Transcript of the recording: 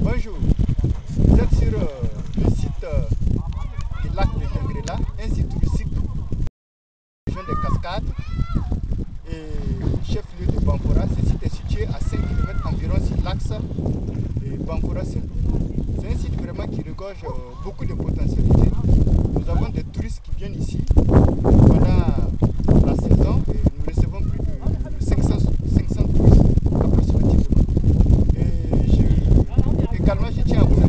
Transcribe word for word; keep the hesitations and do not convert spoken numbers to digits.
Bonjour, vous êtes sur euh, le site euh, du lac de Djangrela, un site touristique de la région des Cascades et chef-lieu de Banfora. Ce site est situé à cinq kilomètres environ sur l'axe Banfora-Sendou. C'est un site vraiment qui regorge euh, beaucoup de potentialités. Nous avons des touristes qui viennent ici pendant la saison et nous recevons plus de cinq cents touristes approximativement. Et je, également, je tiens à vous